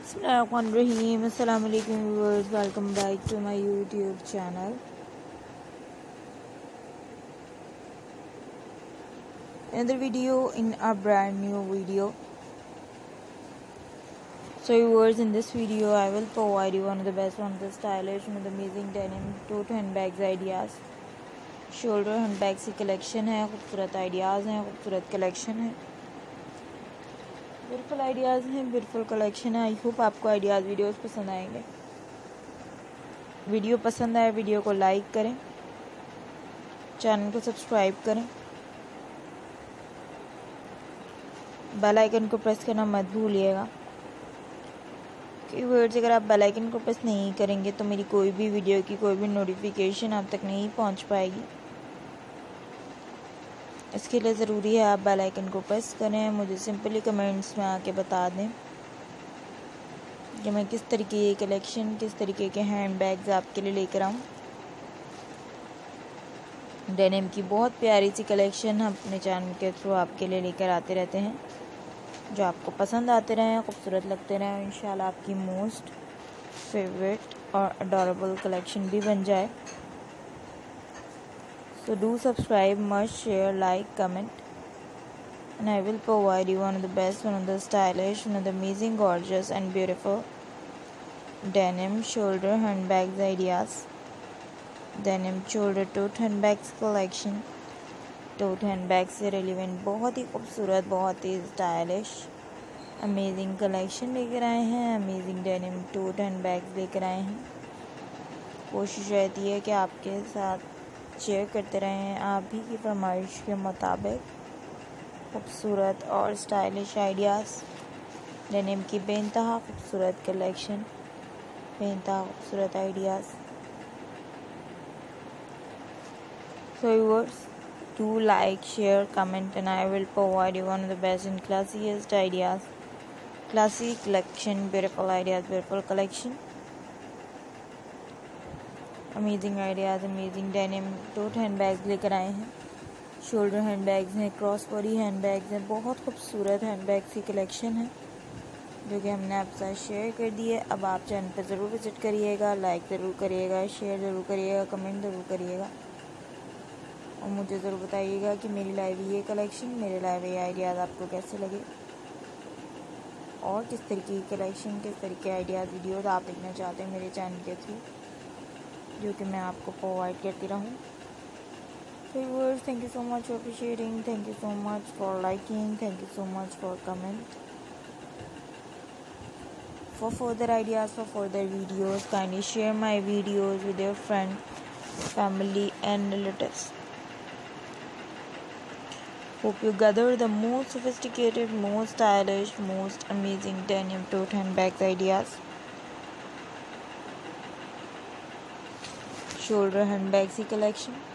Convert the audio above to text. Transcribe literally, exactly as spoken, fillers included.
Bismillahirrahmanirrahim. Assalamu alaikum viewers. Welcome back to my YouTube channel. Another video in a brand new video. So viewers, in this video I will provide you one of the best, one of the stylish, one of the amazing denim tote handbags ideas. Shoulder handbags की collection है, खूबसूरत ideas हैं, खूबसूरत collection है, beautiful ideas हैं, beautiful collection है। I hope आपको ideas videos पसंद आएंगे। वीडियो पसंद आए वीडियो को लाइक करें, चैनल को सब्सक्राइब करें, बेल आइकन को प्रेस करना मत भूलिएगा। व्यूअर्स, अगर आप बेल आइकन को प्रेस नहीं करेंगे तो मेरी कोई भी वीडियो की कोई भी नोटिफिकेशन आप तक नहीं पहुंच पाएगी। इसके लिए ज़रूरी है आप बेल आइकन को प्रेस करें। मुझे सिंपली कमेंट्स में आके बता दें कि मैं किस तरीके की कलेक्शन, किस तरीके के हैंड बैग्स आपके लिए लेकर आऊँ। डेनिम की बहुत प्यारी सी कलेक्शन हम अपने चैनल के थ्रू आपके लिए लेकर आते रहते हैं, जो आपको पसंद आते रहें, खूबसूरत लगते रहें, इंशाल्लाह आपकी मोस्ट फेवरेट और अडोरेबल कलेक्शन भी बन जाए। So do subscribe, must share, like, comment, and I will provide you one of the best, one of the stylish, one of the amazing, gorgeous and beautiful denim shoulder handbags ideas. Denim shoulder tote handbags collection. Tote handbag से relevant बहुत ही खूबसूरत, बहुत ही stylish amazing collection लेकर आए हैं। Amazing denim टोट handbags लेकर आए हैं। कोशिश रहती है कि आपके साथ शेयर करते रहें आप भी की फरमाइश के मुताबिक खूबसूरत और स्टाइलिश आइडियाज़। डेनिम की बेइंतहा खूबसूरत कलेक्शन, बेइंतहा खूबसूरत ideas. So viewers, do like, share, comment, and I will provide you one of the best and classiest ideas. Classy collection, beautiful ideas, beautiful collection. Amazing ideas, amazing denim tote handbags लेकर आए हैं। Shoulder handbags हैं, cross body handbags हैं, बहुत खूबसूरत handbags की collection है जो कि हमने आपके साथ शेयर कर दी है। अब आप चैनल पर ज़रूर विजिट करिएगा, लाइक ज़रूर करिएगा, शेयर ज़रूर करिएगा, कमेंट ज़रूर करिएगा और मुझे ज़रूर बताइएगा कि मेरी लाइव ये कलेक्शन, मेरे लाइव ये आइडियाज़ आपको कैसे लगे और किस तरीके की कलेक्शन, किस तरीके के आइडियाज़ वीडियोज़ आप देखना चाहते हैं मेरे चैनल के थ्रू, जो कि मैं आपको प्रोवाइड करती रहूँ। So viewers, thank you so much for appreciating, thank you so much for liking, thank you so much for comment. For further ideas, for further videos, kindly share my videos with your friends, family and relatives. Hope you gather the most sophisticated, most stylish, most amazing denim tote handbags ideas. Shoulder handbags की collection.